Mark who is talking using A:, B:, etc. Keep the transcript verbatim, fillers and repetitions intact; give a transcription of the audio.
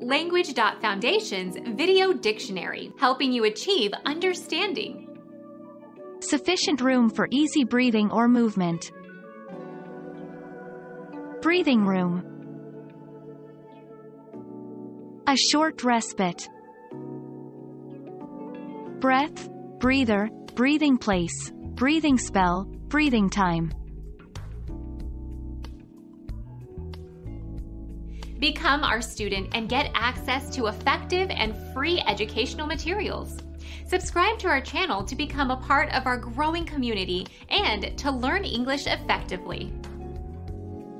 A: Language dot Foundation's Video Dictionary, helping you achieve understanding.
B: Sufficient room for easy breathing or movement. Breathing room. A short respite. Breath, breather, breathing place, breathing spell, breathing time.
A: Become our student and get access to effective and free educational materials. Subscribe to our channel to become a part of our growing community and to learn English effectively.